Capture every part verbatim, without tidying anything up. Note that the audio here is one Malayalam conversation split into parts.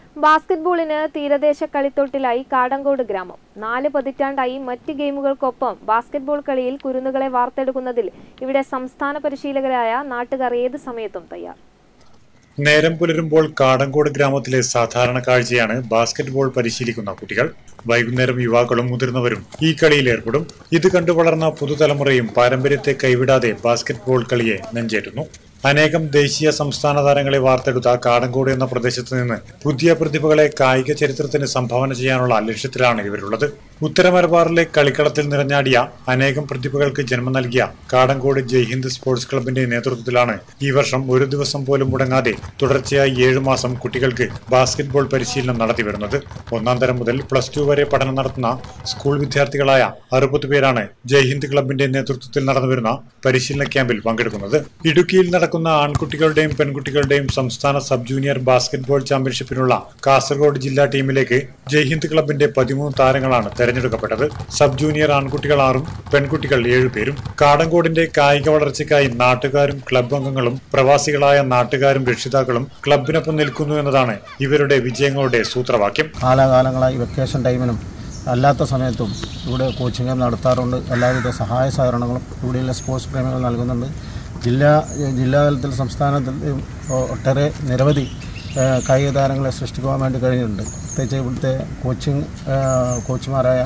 ബാസ്കറ്റ്ബോളിന് തീരദേശ കളിത്തൊട്ടിലായി കാടങ്കോട് ഗ്രാമം. നാല് പതിറ്റാണ്ടായി മറ്റ് ഗെയിമുകൾക്കൊപ്പം ബാസ്കറ്റ്ബോൾ കളിയിൽ കുരുന്നുകളെ വാർത്തെടുക്കുന്നതിൽ ഇവിടെ സംസ്ഥാന പരിശീലകരായ നാട്ടുകാർ ഏത് സമയത്തും തയ്യാർ. നേരം പുലരുമ്പോൾ കാടങ്കോട് ഗ്രാമത്തിലെ സാധാരണ കാഴ്ചയാണ് ബാസ്കറ്റ്ബോൾ പരിശീലിക്കുന്ന കുട്ടികൾ. വൈകുന്നേരം യുവാക്കളും മുതിർന്നവരും ഈ കളിയിൽ ഏർപ്പെടും. ഇത് കണ്ടു വളർന്ന പുതുതലമുറയും പാരമ്പര്യത്തെ കൈവിടാതെ ബാസ്കറ്റ്ബോൾ കളിയെ നെഞ്ചേറ്റുന്നു. അനേകം ദേശീയ സംസ്ഥാന താരങ്ങളെ വാർത്തെടുത്ത കാടങ്കോട് എന്ന പ്രദേശത്ത് നിന്ന് പുതിയ പ്രതിഭകളെ കായിക ചരിത്രത്തിന് സംഭാവന ചെയ്യാനുള്ള ലക്ഷ്യത്തിലാണ് ഇവരുള്ളത്. ഉത്തര മലബാറിലെ കളിക്കളത്തിൽ നിറഞ്ഞാടിയ അനേകം പ്രതിഭകൾക്ക് ജന്മം നൽകിയ കാടങ്കോട് ജയ്ഹിന്ദ് സ്പോർട്സ് ക്ലബിന്റെ നേതൃത്വത്തിലാണ് ഈ വർഷം ഒരു ദിവസം പോലും മുടങ്ങാതെ തുടർച്ചയായി ഏഴു മാസം കുട്ടികൾക്ക് ബാസ്കറ്റ്ബോൾ പരിശീലനം നടത്തിവരുന്നത്. ഒന്നാം തരം മുതൽ പ്ലസ് ടു വരെ പഠനം നടത്തുന്ന സ്കൂൾ വിദ്യാർത്ഥികളായ അറുപത് പേരാണ് ജയ്ഹിന്ദ് ക്ലബിന്റെ നേതൃത്വത്തിൽ നടന്നുവരുന്ന പരിശീലന ക്യാമ്പിൽ പങ്കെടുക്കുന്നത്. ഇടുക്കിയിൽ നടക്കുന്ന ആൺകുട്ടികളുടെയും പെൺകുട്ടികളുടെയും സംസ്ഥാന സബ് ജൂനിയർ ബാസ്കറ്റ്ബോൾ ചാമ്പ്യൻഷിപ്പിനുള്ള കാസർഗോഡ് ജില്ലാ ടീമിലേക്ക് ജയ്ഹിന്ദ് ക്ലബിന്റെ പതിമൂന്ന് താരങ്ങളാണ് തെരഞ്ഞെടുക്കപ്പെട്ടത്. സബ് ജൂനിയർ ആൺകുട്ടികൾ ആറും പെൺകുട്ടികൾ ഏഴുപേരും. കാടങ്കോടിന്റെ കായിക വളർച്ചയ്ക്കായി നാട്ടുകാരും ക്ലബ് അംഗങ്ങളും പ്രവാസികളായ നാട്ടുകാരും രക്ഷിതാക്കളും ക്ലബിനൊപ്പം നിൽക്കുന്നു എന്നതാണ് ഇവരുടെ വിജയങ്ങളുടെ സൂത്രവാക്യം. കാലാകാലങ്ങളായി വെക്കേഷൻ ടൈമിനും അല്ലാത്ത സമയത്തും ഇവിടെ കോച്ചിങ് നടത്താറുണ്ട്. എല്ലാവിധ സഹായ സഹകരണങ്ങളും ഇവിടെയുള്ള സ്പോർട്സ് പ്രേമികൾ നൽകുന്നുണ്ട്. ജില്ലാ ജില്ലാതലത്തിൽ സംസ്ഥാനത്തിൽ ഒട്ടേറെ നിരവധി കായിക താരങ്ങളെ സൃഷ്ടിക്കുവാൻ വേണ്ടി കഴിഞ്ഞിട്ടുണ്ട്. പ്രത്യേകിച്ച് ഇവിടുത്തെ കോച്ചിങ് കോച്ചുമാരായ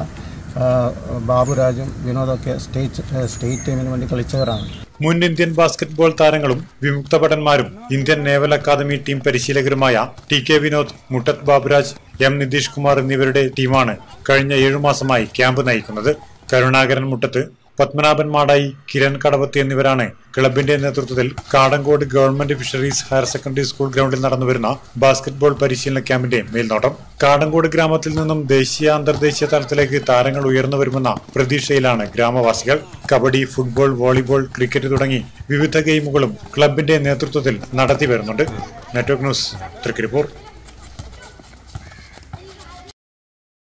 ബാബുരാജും വിനോദൊക്കെ സ്റ്റേറ്റ് സ്റ്റേറ്റ് ടീമിന് വേണ്ടി കളിച്ചവരാണ്. മുൻ ഇന്ത്യൻ ബാസ്കറ്റ്ബോൾ താരങ്ങളും വിമുക്ത ഭടന്മാരും ഇന്ത്യൻ നേവൽ അക്കാദമി ടീം പരിശീലകരുമായ T K Vinod, Muttath Baburaj, M Nitheesh Kumar എന്നിവരുടെ ടീമാണ് കഴിഞ്ഞ ഏഴു മാസമായി ക്യാമ്പ് നയിക്കുന്നത്. കരുണാകരൻ മുട്ടത്ത്, പത്മനാഭൻ മാടായി, കിരൺ കടവത്ത് എന്നിവരാണ് ക്ലബിന്റെ നേതൃത്വത്തിൽ Kadankode government fisheries higher secondary school ഗ്രൗണ്ടിൽ നടന്നുവരുന്ന ബാസ്കറ്റ്ബോൾ പരിശീലന ക്യാമ്പിന്റെ മേൽനോട്ടം. കാടങ്കോട് ഗ്രാമത്തിൽ നിന്നും ദേശീയ അന്തർദേശീയ തലത്തിലേക്ക് താരങ്ങൾ ഉയർന്നു വരുമെന്ന പ്രതീക്ഷയിലാണ് ഗ്രാമവാസികൾ. കബഡി, ഫുട്ബോൾ, വോളിബോൾ, ക്രിക്കറ്റ് തുടങ്ങി വിവിധ ഗെയിമുകളും ക്ലബിന്റെ നേതൃത്വത്തിൽ നടത്തി വരുന്നുണ്ട്. Network news, Trikaripur.